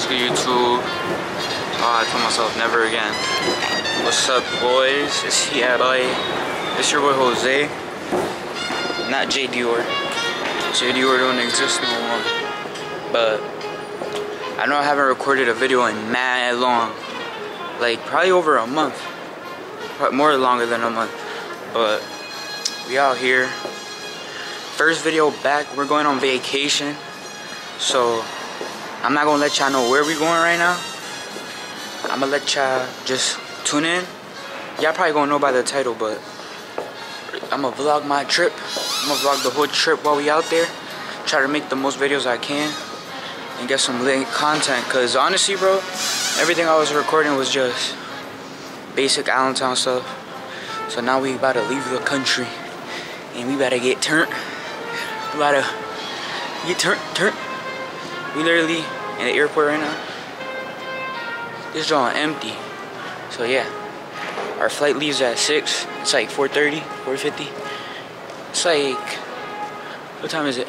What's good, YouTube? Oh, I told myself never again. What's up, boys? It's Hiabai. It's your boy Jose. Not J Dior. J Dior don't exist no more. But I know I haven't recorded a video in mad long. Like probably over a month. Probably more longer than a month. But we out here. First video back. We're going on vacation. So I'm not gonna let y'all know where we going right now. I'm gonna let y'all just tune in. Y'all probably gonna know by the title, but I'm gonna vlog my trip. I'm gonna vlog the whole trip while we out there. Try to make the most videos I can and get some lit content. Cause honestly, bro, everything I was recording was just basic Allentown stuff. So now we about to leave the country and we better get turned. We about to get turned. We literally in the airport right now. This joint empty. So yeah, our flight leaves at 6. It's like 4:30, 4:50. It's like, what time is it?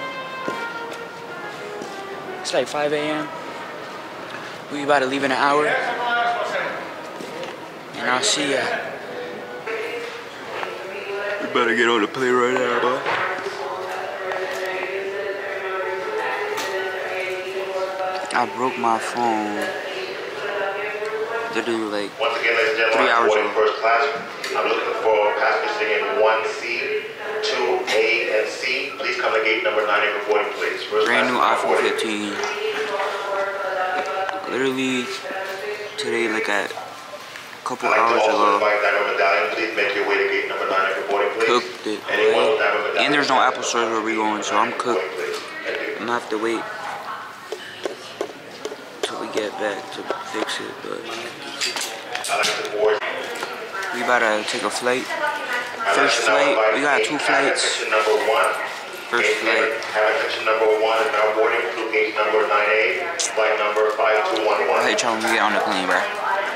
It's like 5 a.m. We about to leave in an hour. And I'll see ya. We better get on the plane right now, bro. I broke my phone literally like Once again, ladies and gentlemen, 3 hours ago. First class. I'm looking for passengers sitting in 1C, 2A, and C. Please come to gate number 9 and boarding, please. Brand new iPhone 15. Literally today, like at a couple hours ago. Please make your way to gate number 9 and boarding, please. Cooked it, right? And there's no Apple stores where we going, so I'm cooked. I'm gonna have to wait get back to fix it, but we about to take a flight. First flight, we got 2 flights. First flight. Number 1 is now boarding through gate number 9A, flight number 5211. I'll hit y'all when we get on the plane, bro.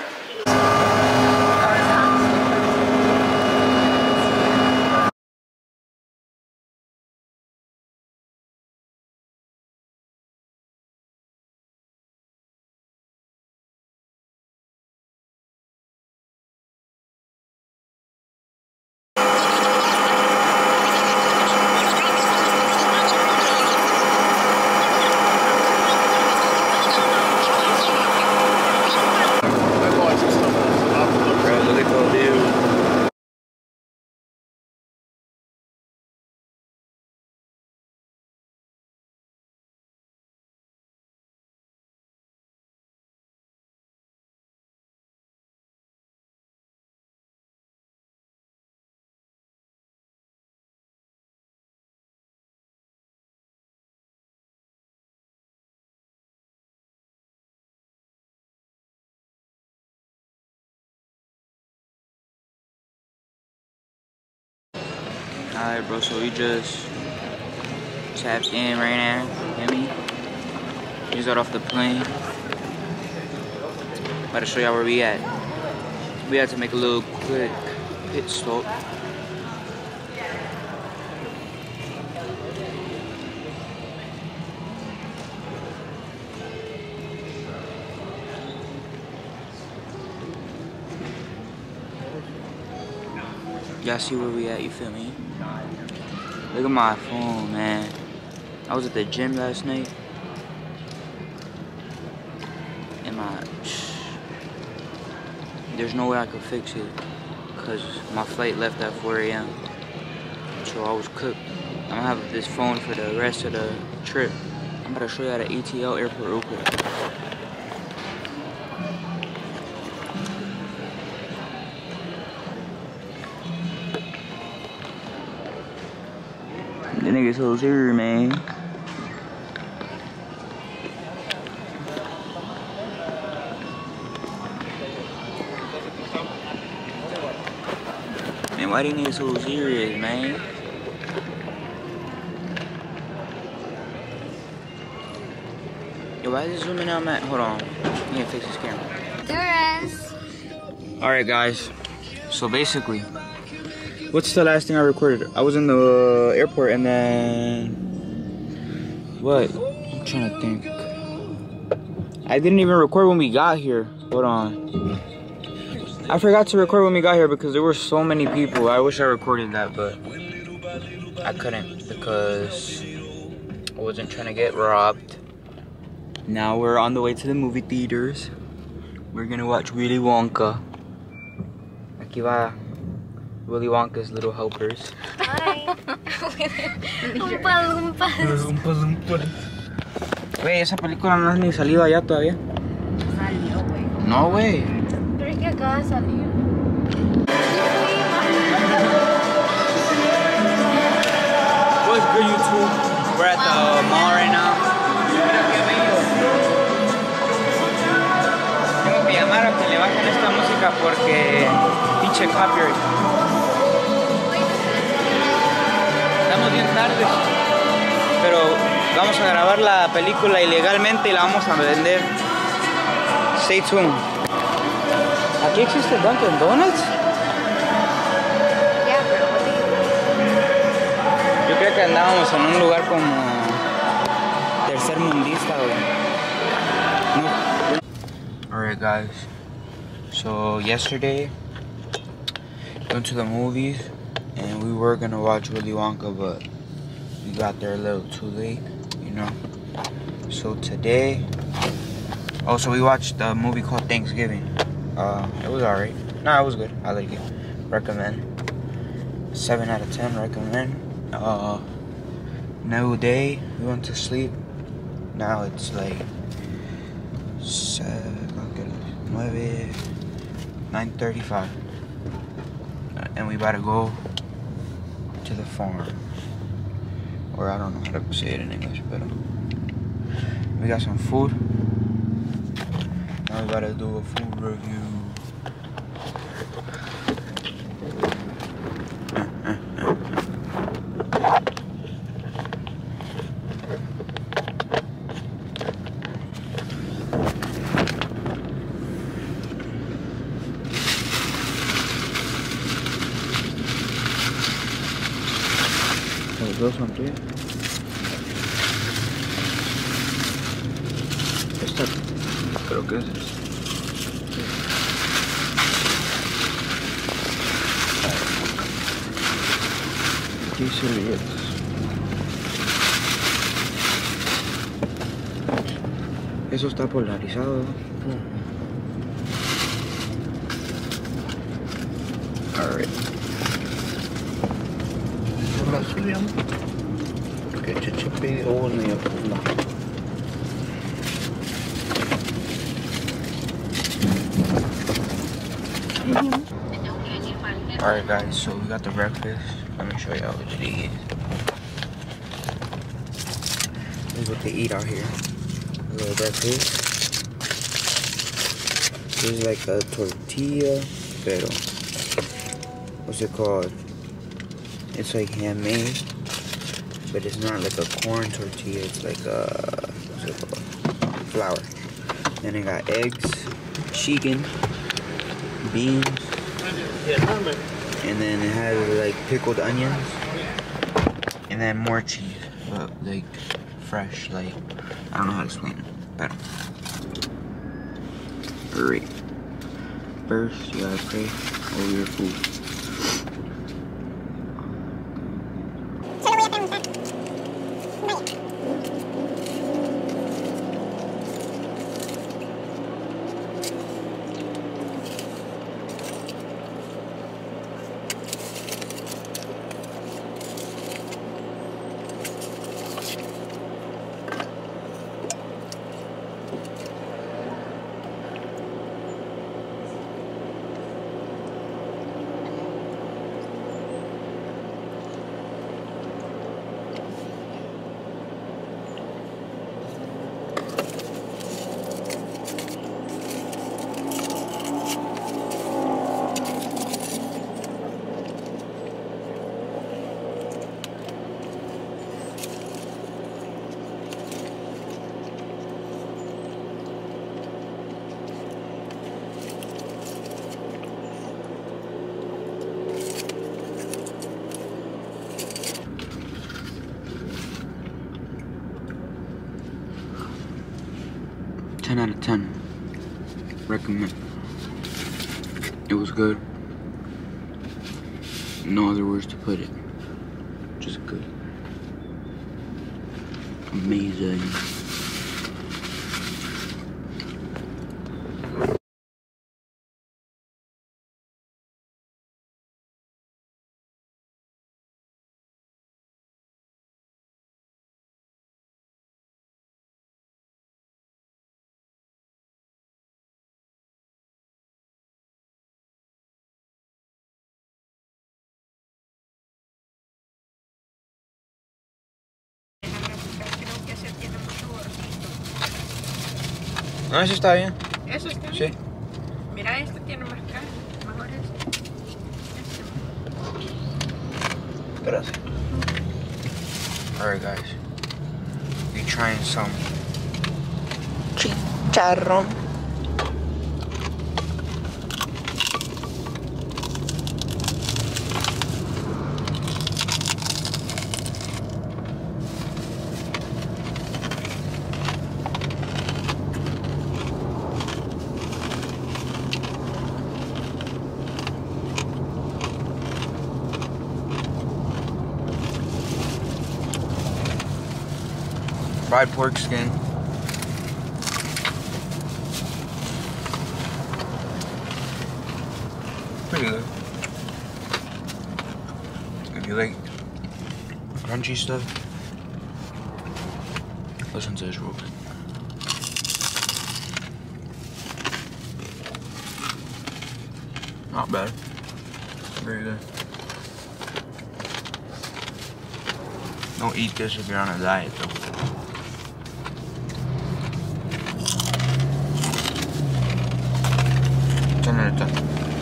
Alright, bro, so we just tapped in right now, you hear me? We just got off the plane. About to show y'all where we at. We had to make a little quick pit stop. Y'all see where we at, you feel me? Look at my phone, man. I was at the gym last night. And there's no way I could fix it. Because my flight left at 4 a.m. So I was cooked. I'm gonna have this phone for the rest of the trip. I'm about to show you at the ATL airport real quick. The nigga's so serious, man. Man, why these niggas so serious, man? Yo, why is it zooming out, man? Hold on. I need to fix this camera. There is. Alright, guys. So basically, what's the last thing I recorded? I was in the airport and then what? I'm trying to think. I didn't even record when we got here. Hold on. I forgot to record when we got here because there were so many people. I wish I recorded that, but I couldn't because I wasn't trying to get robbed. Now we're on the way to the movie theaters. We're gonna watch Willy Wonka. Aquí va Willy Wonka's little helpers. Hi. Lumpas. Güey, esa película no ha ni salido allá todavía. Salió, güey. No, güey. Pero es que acaba de salir. What's good, YouTube? We're at the mall right now. Tengo que llamar a que le bajen esta música porque pinche copyright. Estamos bien tarde, pero vamos a grabar la película ilegalmente y la vamos a vender. Stay tuned. ¿Aquí existe Dunkin' Donuts? Ya, pero Yo creo que andábamos en un lugar como tercermundista, güey. No. Alright, guys. So yesterday, went to the movies, and we were gonna watch Willy Wonka, but we got there a little too late, you know. So today, so we watched a movie called Thanksgiving. It was alright. Nah, it was good. I like it. Recommend. 7 out of 10. Recommend. New day. We went to sleep. Now it's like 9:35, and we about to go to the farm. Or I don't know how to say it in English, but we got some food. Now we gotta do a food review. Los dos son tuyos. Esta creo que es. Aquí servilletas. Eso está polarizado. Alright. La subíamos porque Cheche pidió una y otra no. Alright guys, so we got the breakfast. Let me show y'all what it is. This is what they eat out here. A little breakfast. This is like a tortilla, pero what's it called? It's like handmade, but it's not like a corn tortilla. It's like a, what's it called? Flour. Then it got eggs, chicken, beans, and then it has like pickled onions, and then more cheese, but like fresh. Like I don't know how to explain it, but alright. First, you gotta pray over your food. 10 out of 10. Recommend. It was good. No other words to put it. Just good. Amazing. No, eso está bien. Eso está Sí. bien. Mira, este tiene más carne. Mejor este. Gracias. Alright, guys. We trying some chicharrón. Fried pork skin. Pretty good. If you like crunchy stuff, listen to this real quick. Not bad. Very good. Don't eat this if you're on a diet though. 10 out of 10.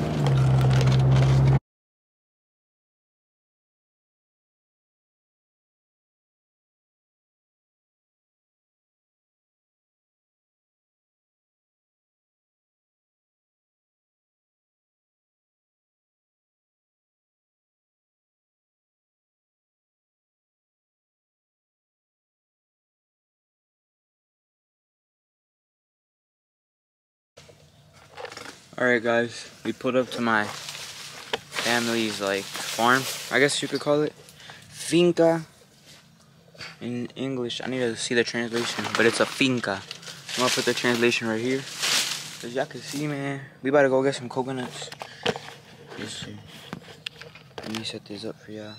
Alright guys, we pulled up to my family's like farm, I guess you could call it. Finca in English. I need to see the translation, but it's a finca. I'm gonna put the translation right here. As y'all can see, man, we about to go get some coconuts. Let's see. Let me set this up for y'all.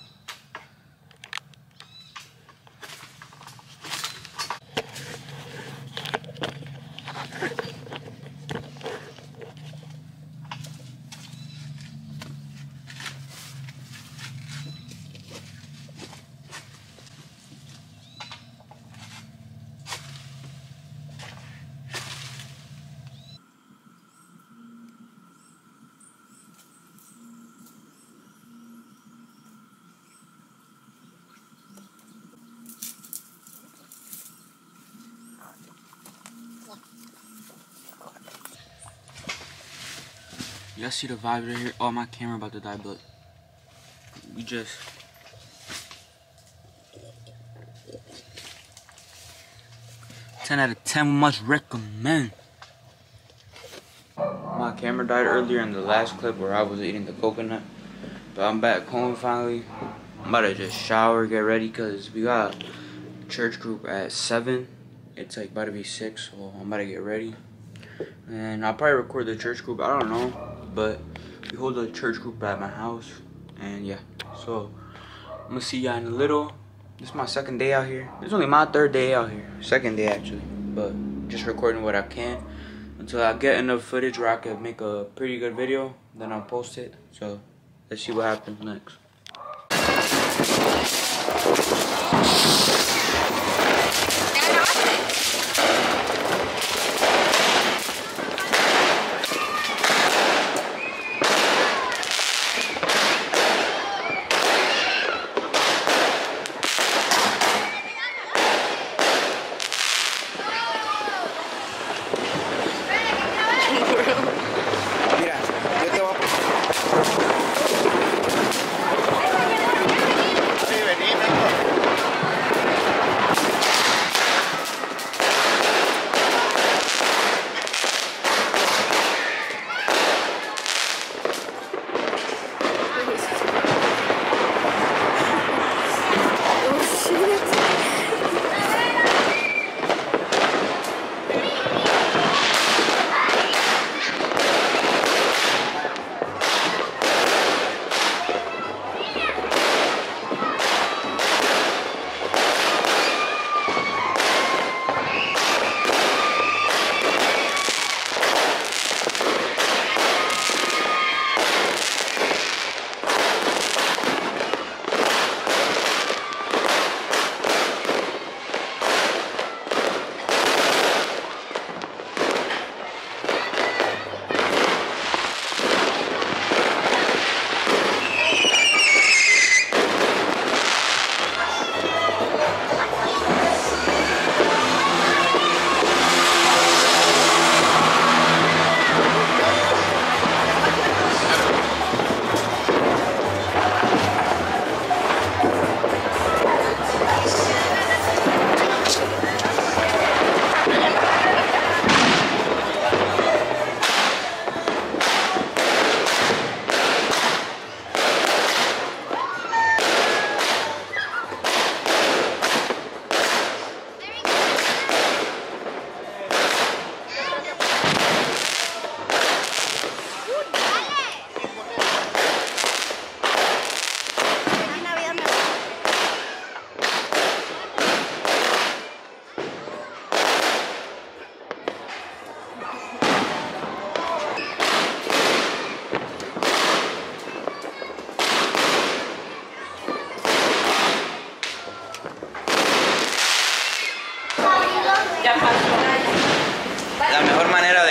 Y'all see the vibe right here? Oh, my camera about to die, but we just... "10 out of 10, we must recommend." My camera died earlier in the last clip where I was eating the coconut. But I'm back home finally. I'm about to just shower, get ready, because we got church group at 7. It's like about to be 6, so I'm about to get ready. And I'll probably record the church group, I don't know. But we hold a church group at my house. And yeah, so I'm gonna see y'all in a little. This is my second day out here. It's only my third day out here. Second day actually. But just recording what I can until I get enough footage where I can make a pretty good video. Then I'll post it. So let's see what happens next.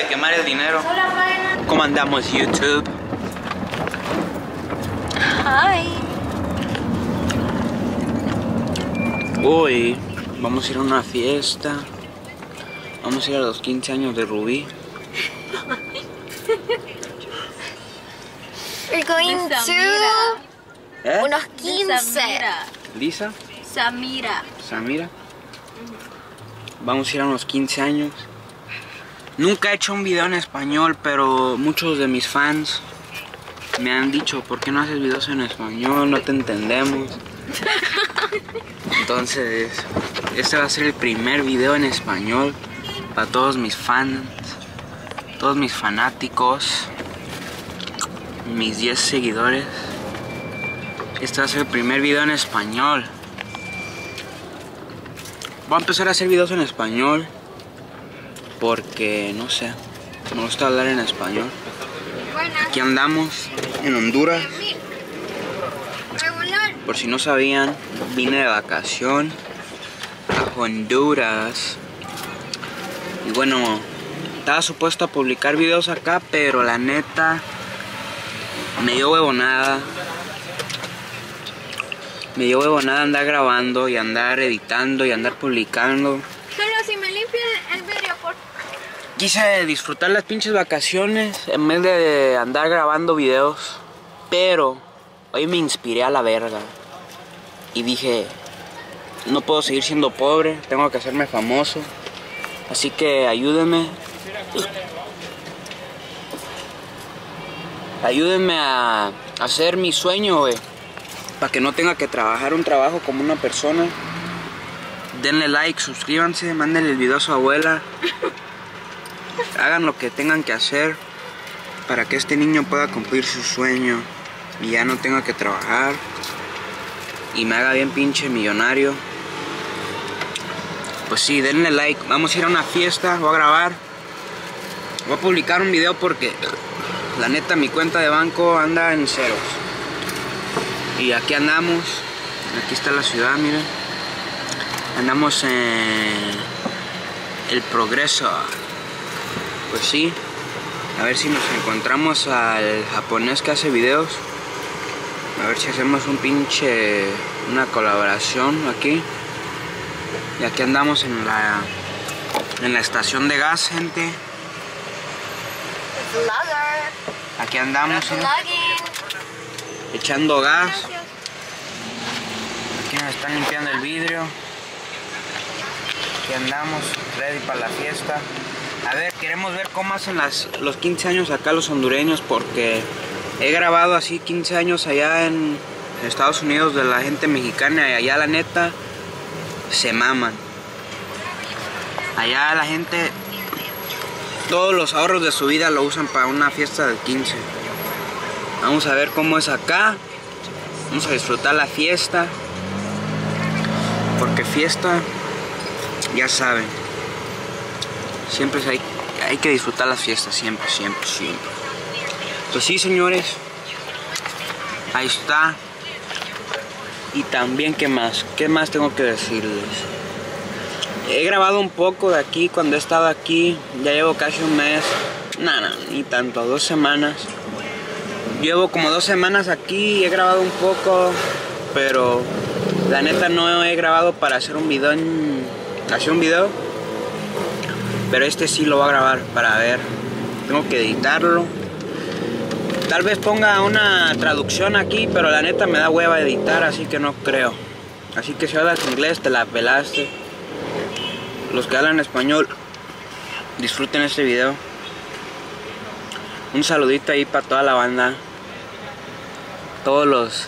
quemar el dinero. ¿Cómo andamos, YouTube? Hi. Hoy vamos a ir a una fiesta. Vamos a ir a los 15 años de Rubí. We're going to unos 15. ¿Lisa? Samira. ¿Samira? Vamos a ir a unos 15 años. Nunca he hecho un video en español, pero muchos de mis fans me han dicho, ¿por qué no haces videos en español? No te entendemos. Entonces, este va a ser el primer video en español para todos mis fans, todos mis fanáticos, mis 10 seguidores. Este va a ser el primer video en español. Voy a empezar a hacer videos en español porque, no sé, me gusta hablar en español. Aquí andamos en Honduras. Por si no sabían, vine de vacación a Honduras. Y bueno, estaba supuesto a publicar videos acá, pero la neta me dio huevonada. Me dio huevonada andar grabando y andar editando y andar publicando. Solo si me limpian el vidrio, por favor. Quise disfrutar las pinches vacaciones en vez de andar grabando videos. Pero hoy me inspiré a la verga. Y dije, no puedo seguir siendo pobre, tengo que hacerme famoso. Así que ayúdenme. Ayúdenme a hacer mi sueño, güey. Para que no tenga que trabajar un trabajo como una persona. Denle like, suscríbanse, mándenle el video a su abuela. Hagan lo que tengan que hacer para que este niño pueda cumplir su sueño y ya no tenga que trabajar y me haga bien pinche millonario. Pues sí, denle like. Vamos a ir a una fiesta, voy a grabar. Voy a publicar un video porque la neta mi cuenta de banco anda en ceros. Y aquí andamos, aquí está la ciudad, miren. Andamos en El Progreso. Pues sí, a ver si nos encontramos al japonés que hace videos. A ver si hacemos una colaboración aquí. Y aquí andamos en la estación de gas, gente. Aquí andamos, echando gas. Aquí nos están limpiando el vidrio. Aquí andamos, ready para la fiesta. A ver, queremos ver cómo hacen los 15 años acá los hondureños, porque he grabado así 15 años allá en Estados Unidos de la gente mexicana y allá la neta se maman. Allá la gente, todos los ahorros de su vida lo usan para una fiesta del 15. Vamos a ver cómo es acá. Vamos a disfrutar la fiesta. Porque fiesta, ya saben, siempre hay que disfrutar las fiestas, siempre, siempre, siempre. Pues sí, señores, ahí está. Y también, ¿qué más tengo que decirles? He grabado un poco de aquí cuando he estado aquí. Ya llevo casi un mes. Nada, ni tanto, 2 semanas. Llevo como 2 semanas aquí y he grabado un poco, pero la neta no he grabado para hacer un video pero este sí lo voy a grabar para ver. Tengo que editarlo. Tal vez ponga una traducción aquí, pero la neta me da hueva editar, así que no creo. Así que si hablas inglés te la pelaste. Los que hablan español, disfruten este video. Un saludito ahí para toda la banda. Todos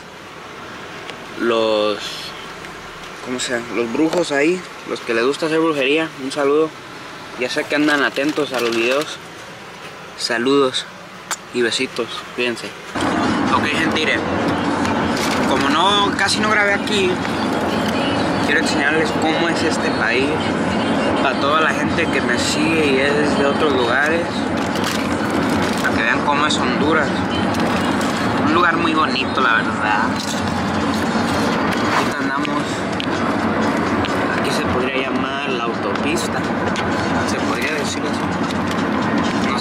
los brujos ahí, los que les gusta hacer brujería, un saludo. Ya sé que andan atentos a los videos. Saludos y besitos, cuídense. Ok, gente, como casi no grabé aquí, quiero enseñarles cómo es este país. Para toda la gente que me sigue y es de otros lugares, para que vean cómo es Honduras. Un lugar muy bonito, la verdad. Aquí andamos. Aquí se podría llamar la autopista. Se podría decir así. No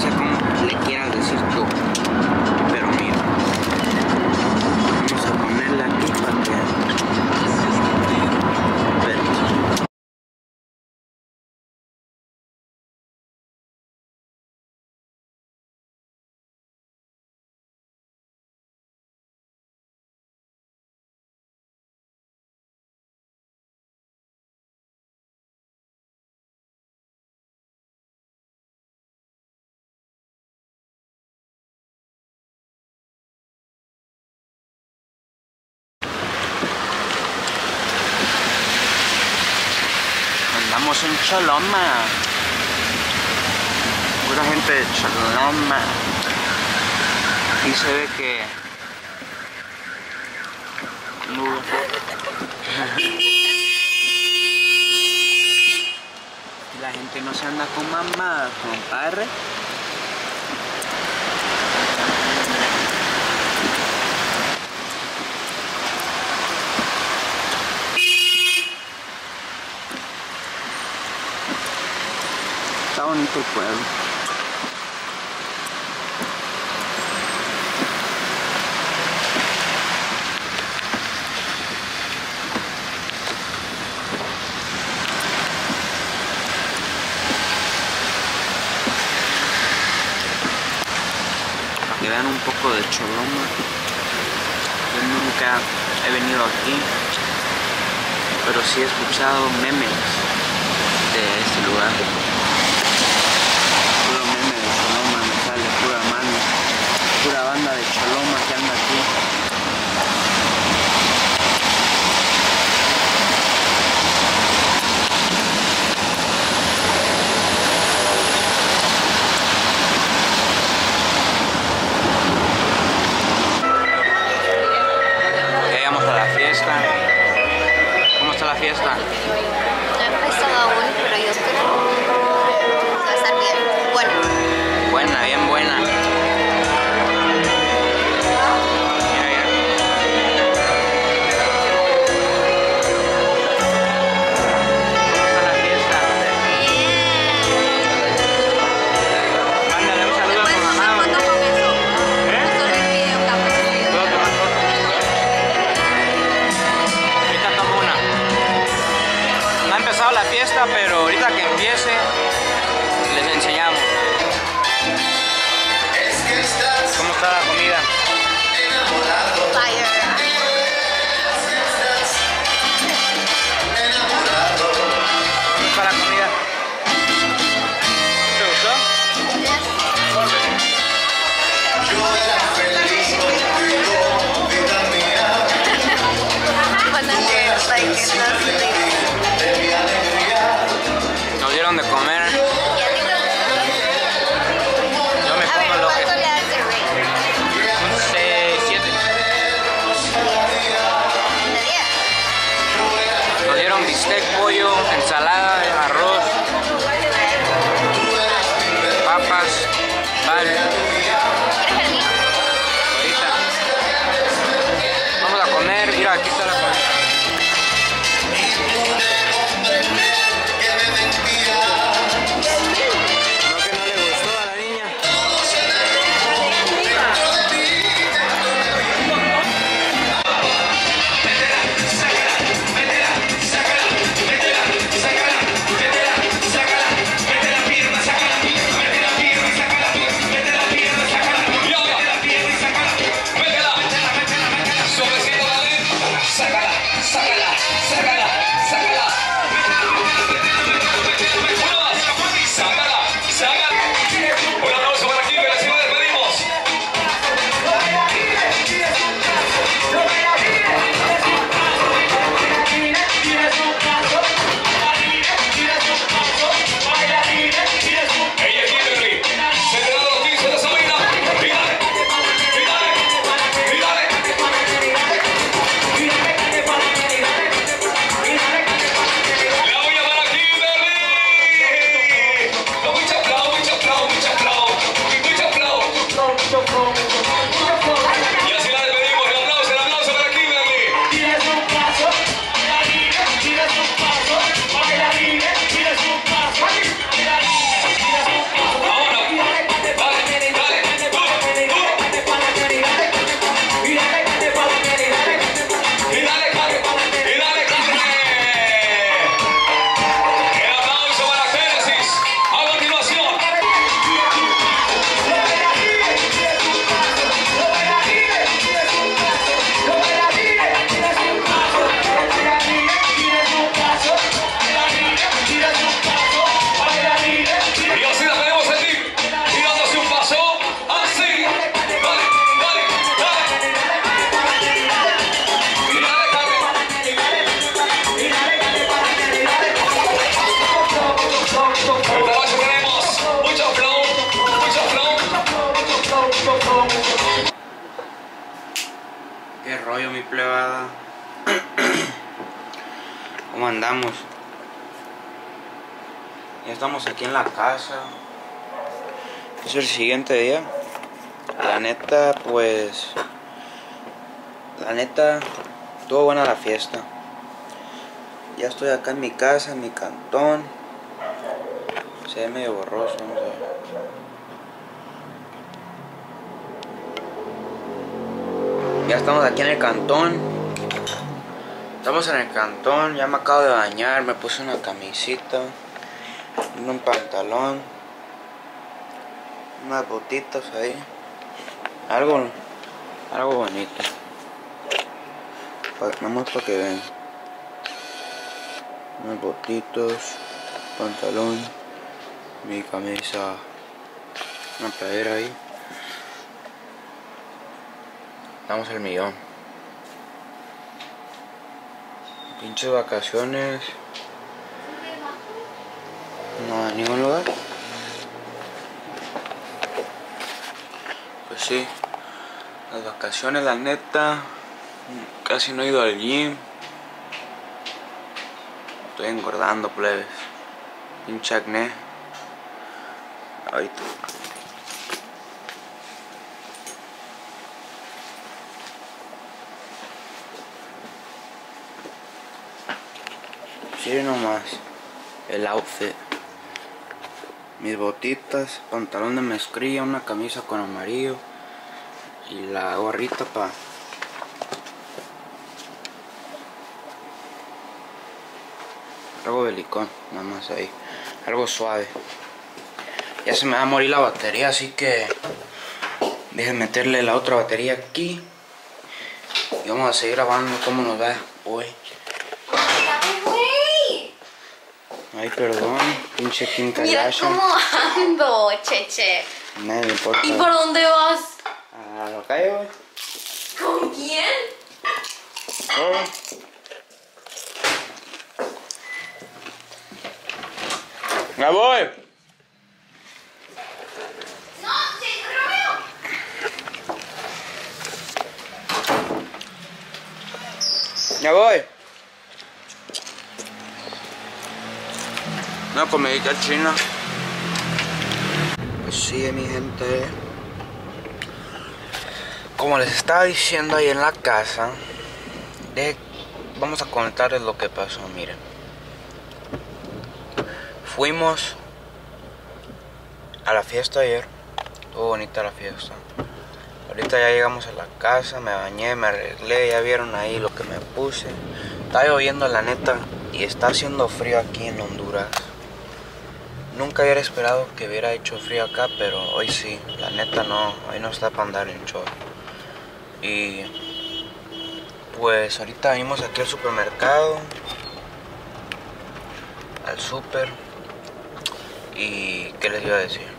Estamos en Choloma. Pura gente de Choloma. Aquí se ve que... La gente no se anda con mamadas, compadre. Está bonito el pueblo. Para que vean un poco de Choloma. Yo nunca he venido aquí, pero sí he escuchado memes de este lugar. Puro meme de Choloma me sale, pura mano, pura banda de Choloma que anda aquí. Llegamos a la fiesta. ¿Cómo está la fiesta? No he empezado aún, pero yo creo que va a estar bien. Bueno. Buena, bien buena. Mira, mira. ¿Cómo está la fiesta? Mándale un saludo a tu mamá. ¿Puedo tomar foto? Ahorita tomo una. No ha empezado la fiesta, pero ahorita que empiece les enseñamos. ¿Cómo está la comida? Fire. ¿Cómo está la comida? ¿Te gustó? Nos dieron de comer. Yo me A ver, como lo que... ¿cuánto le das de rate? 7. ¿De 10? Nos dieron bistec, pollo, ensalada, arroz, papas, pan. ¿Quieres el mío? Ahorita vamos a comer. Mira, aquí está la comida. ¿No que no le gustó a la niña? mi plebada. ¿Cómo andamos? Ya estamos aquí en la casa. Es el siguiente día. La neta, pues... La neta, estuvo buena la fiesta. Ya estoy acá en mi casa, en mi cantón. Se ve medio borroso, vamos a ver. Ya estamos aquí en el cantón. Estamos en el cantón, ya me acabo de bañar, me puse una camisita, un pantalón, unas botitas ahí. Algo bonito. Nada más para que vean. Unas botitos, pantalón, mi camisa, una playera ahí. Estamos al millón. Pinches vacaciones. No, a ningún lugar. Pues sí. Las vacaciones, la neta. Casi no he ido al gym. Estoy engordando, plebes. Pinche acné. Ahorita. Miren nomás el outfit. Mis botitas, pantalón de mezclilla, una camisa con amarillo y la gorrita para algo belicón, nada más ahí, algo suave. Ya se me va a morir la batería, así que dejen meterle la otra batería aquí y vamos a seguir grabando cómo nos va hoy. Ay, perdón, pinche Kim Kardashian. Mira cómo ando, cheche. No me importa. ¿Y por dónde vas? A la calle, güey. ¿Con quién? ¡Ya voy! No, sí, Romeo. ¡Ya voy! Una comidita china. Pues sí, mi gente. Como les estaba diciendo ahí en la casa, vamos a contarles lo que pasó. Miren, fuimos a la fiesta ayer. Estuvo bonita la fiesta. Ahorita ya llegamos a la casa, me bañé, me arreglé. Ya vieron ahí lo que me puse. Está lloviendo, la neta, y está haciendo frío aquí en Honduras. Nunca hubiera esperado que hubiera hecho frío acá, pero hoy sí, la neta no, hoy no está para andar en short. Y pues ahorita venimos aquí al supermercado, al super. Y ¿qué les iba a decir?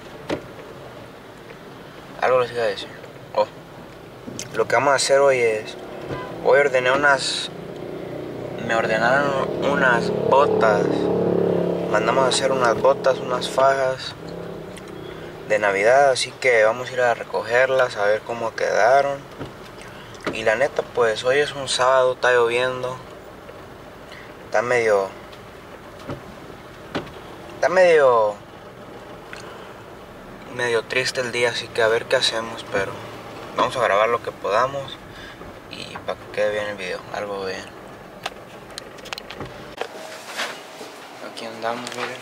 Algo les iba a decir. Oh, lo que vamos a hacer hoy es, hoy me ordenaron unas botas. Mandamos a hacer unas botas, unas fajas de Navidad, así que vamos a ir a recogerlas, a ver cómo quedaron. Y la neta, pues hoy es un sábado, está lloviendo. Está medio triste el día, así que a ver qué hacemos, pero vamos a grabar lo que podamos y para que quede bien el video, algo bien. Aquí andamos, miren,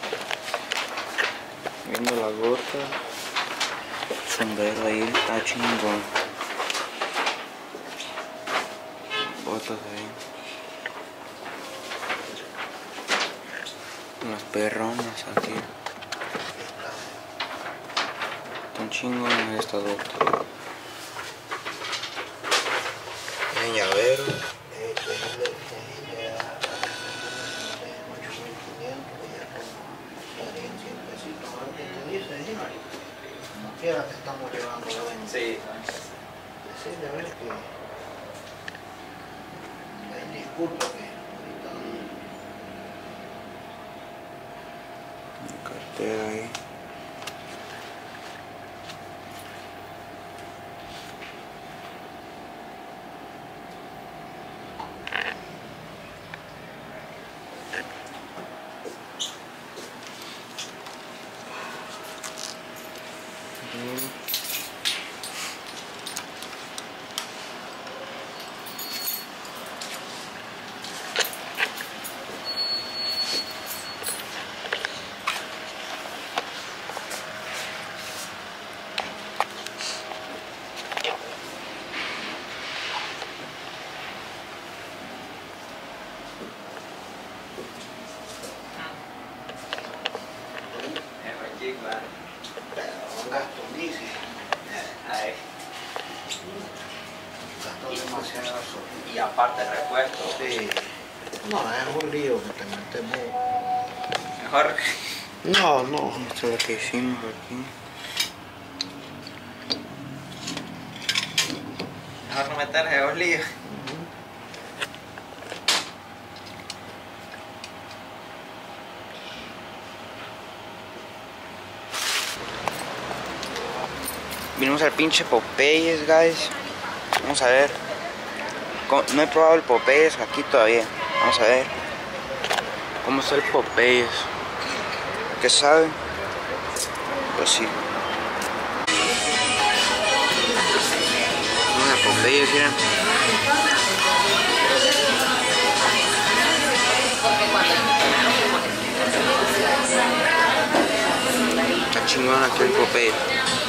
viendo las botas. Sombrero ahí, está chingón. Botas ahí. Unas perronas aquí. Están chingonas estas botas. Tienen llavero. Te estamos llevando. Sí. Decirle a ver que disculpa que ahorita Cartera ahí. No, es un lío que te metemos. Mejor. No, no. Esto es lo que hicimos aquí. Mejor no meterse en los líos. Vinimos al pinche Popeyes, guys. Vamos a ver. No he probado el Popeyes aquí todavía. Vamos a ver cómo está el Popeyes. ¿Qué sabe? Pues sí. Vamos a Popeyes, miren. Está chingón aquí el Popeyes.